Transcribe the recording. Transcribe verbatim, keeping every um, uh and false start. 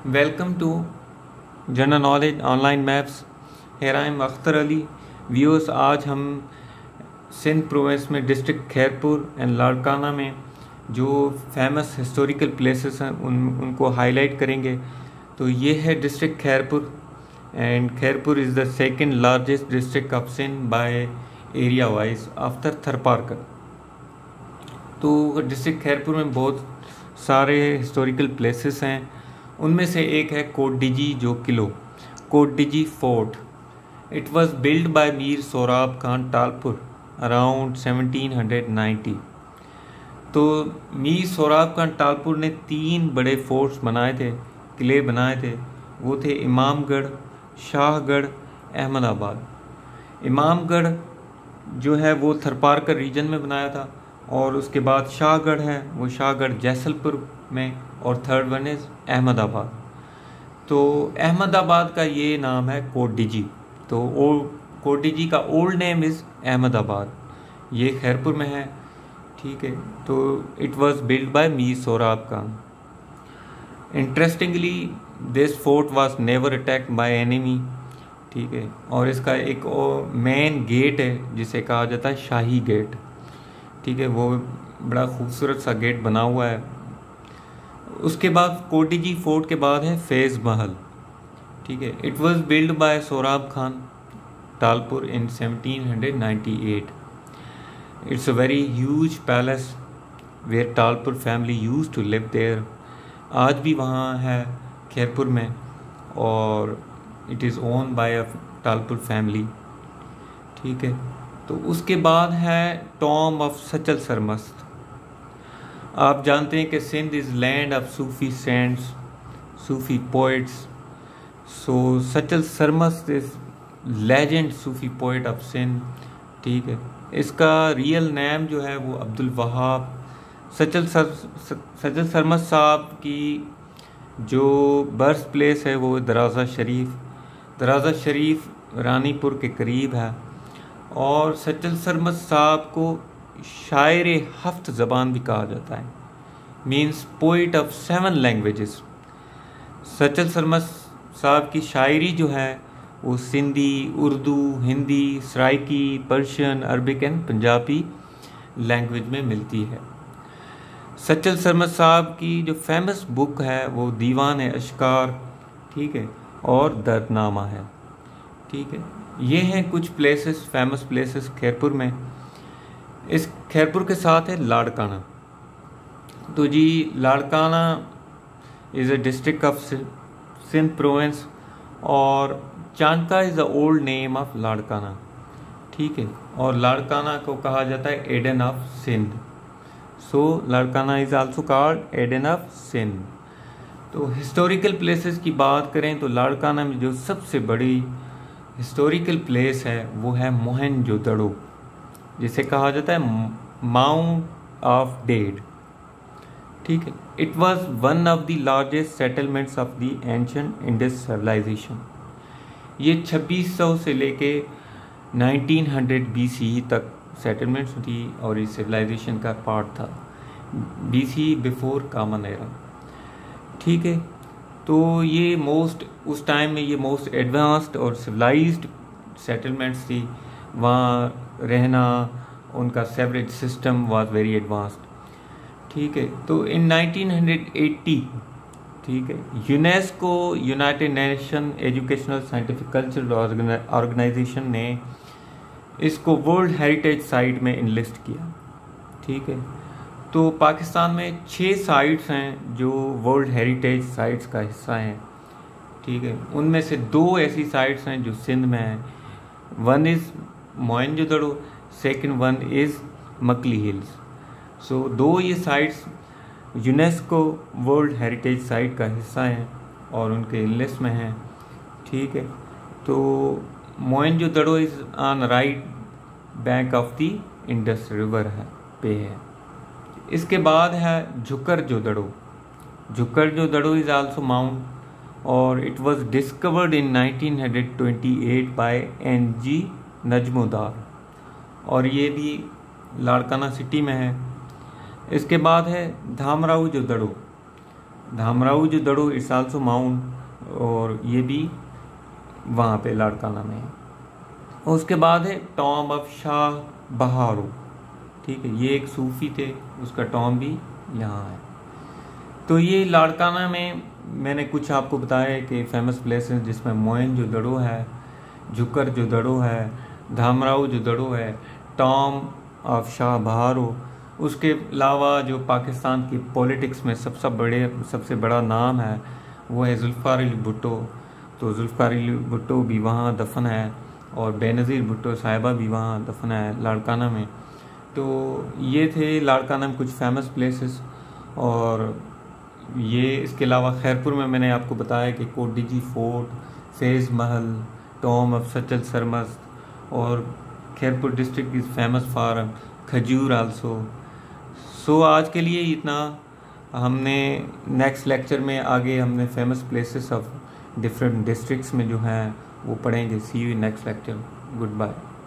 Welcome to general knowledge online maps. Here I am Akhtar Ali. Viewers, आज हम Sindh province में district Khairpur and Larkana में जो फेमस हिस्टोरिकल प्लेसेस हैं उन उनको हाईलाइट करेंगे। तो ये है district Khairpur and Khairpur is the second largest district of Sindh by area wise after Tharparkar. तो डिस्ट्रिक्ट खैरपुर में बहुत सारे हिस्टोरिकल प्लेसेस हैं। उनमें से एक है कोटडिजी जो किलो, Kotdiji fort. It was build by Mir Sohrab Khan Talpur around seventeen ninety. तो मीर सोराब खान टालपुर ने तीन बड़े फोर्ट्स बनाए थे, किले बनाए थे। वो थे इमामगढ़, शाहगढ़, अहमदाबाद। इमामगढ़ जो है वो थरपारकर रीजन में बनाया था, और उसके बाद शाहगढ़ है वो शाहगढ़ जैसलपुर में, और थर्ड वन इज़ अहमदाबाद। तो अहमदाबाद का ये नाम है कोटडिजी। तो ओ कोटडिजी का ओल्ड नेम इज़ अहमदाबाद। ये खैरपुर में है, ठीक है। तो it was build by Mir Sohrab Khan. Interestingly this fort was never attacked by enemy, ठीक है। और इसका एक मेन गेट है जिसे कहा जाता है शाही गेट, ठीक है। वो बड़ा खूबसूरत सा गेट बना हुआ है। उसके बाद कोटडिजी फोर्ट के बाद है फैज़ महल, ठीक है। It was build by Sohrab Khan Talpur in seventeen ninety eight. It's a very huge palace where Talpur family used to live there. आज भी वहाँ है खैरपुर में, और it is own by a Talpur family, ठीक है। तो उसके बाद है टॉम ऑफ सचल सरमस्त। आप जानते हैं कि Sindh is land of Sufi saints, Sufi poets. So Sachal Sarmast is legend Sufi poet of Sindh, ठीक है। इसका रियल नेम जो है वो अब्दुल वहाब। सचल सर सचल सरमस्त साहब की जो बर्थ प्लेस है वो दराजा शरीफ, दराजा शरीफ रानीपुर के करीब है। और सचल सरमस्त साहब को शायर हफ्त ज़बान भी कहा जाता है, means poet of seven languages. Sachal Sarmast Sahib की शायरी जो है वो Sindhi, Urdu, Hindi, Saraiki, Persian, Arabic and Punjabi language में मिलती है। सचल सरमस्त साहब की जो फेमस बुक है वो दीवान है अशकार, ठीक है, और दर्दनामा है, ठीक है। ये हैं कुछ प्लेसेस, फेमस प्लेसेस खैरपुर में। इस खैरपुर के साथ है लाड़काना। तो जी Larkana is a district of Sindh province, और Chandka is the old name of Larkana, ठीक है। और लाड़काना को कहा जाता है Eden of Sindh. So Larkana is also called Eden of Sindh. तो हिस्टोरिकल प्लेसेस की बात करें तो लाड़काना में जो सबसे बड़ी हिस्टोरिकल प्लेस है वो है मोहनजोदड़ो, जिसे कहा जाता है माउंट ऑफ डेड, ठीक है। It was one of the largest settlements of the ancient Indus civilization. ये छब्बीस सौ से लेके नाइनटीन हंड्रेड बीसी तक सेटलमेंट्स थी, और इस सिविलाइजेशन का पार्ट था, बीसी बिफोर कॉमन एरा, ठीक है। तो ये मोस्ट उस टाइम में ये मोस्ट एडवांस्ड और सिविलाइज्ड सेटलमेंट्स थी। वहाँ रहना, उनका sewerage system was very advanced, ठीक है। तो इन नाइनटीन एटी, ठीक है, UNESCO United Nation Educational Scientific Cultural Organization ने इसको वर्ल्ड हेरिटेज साइट में इनलिस्ट किया, ठीक है। तो पाकिस्तान में छः साइट्स हैं जो वर्ल्ड हेरिटेज साइट्स का हिस्सा हैं, ठीक है। उनमें से दो ऐसी साइट्स हैं जो सिंध में हैं। One is Mohenjodaro, second one is Makli hills. So दो ये sites UNESCO world heritage site का हिस्सा हैं और उनके लिस्ट में हैं, ठीक है। तो Mohenjodaro is on right bank of the Indus river है पे है। इसके बाद है Jhukar Jodaro. Jhukar Jodaro is also mound, और it was discovered in nineteen twenty eight by N G Majumdar, और ये भी लाड़काना सिटी में है। इसके बाद है धामराऊ जोदड़ो, धामराऊ जो दड़ो इट्स आल्सो माउंट, और ये भी वहाँ पे लाड़काना में है। और उसके बाद है टॉम ऑफ शाह बहारो, ठीक है, ये एक सूफी थे, उसका टॉम भी यहाँ है। तो ये लाड़काना में मैंने कुछ आपको बताया है कि फेमस प्लेसेस, जिसमें मोइन जो दड़ो है, झुकर जो दड़ो है, धामराऊ जो दड़ो है, टॉम ऑफ शाह बहारो। उसके अलावा जो पाकिस्तान की पॉलिटिक्स में सबसे बड़े सबसे बड़ा नाम है वो है जुल्फ़िकार अली भुट्टो। तो जुल्फ़िकार अली भुट्टो भी वहाँ दफन है, और बेनज़ीर भुट्टो साहिबा भी वहाँ दफन है लाड़काना में। तो ये थे लाड़काना में कुछ फेमस प्लेसेस। और ये इसके अलावा खैरपुर में मैंने आपको बताया कि Kotdiji fort, Faiz Mahal, tomb of Sachal Sarmast, और Khairpur district is famous for खजूर आल्सो। सो आज के लिए इतना। हमने नेक्स्ट लेक्चर में आगे हमने famous places of different districts में जो हैं वो पढ़ेंगे। See you next lecture. Good bye.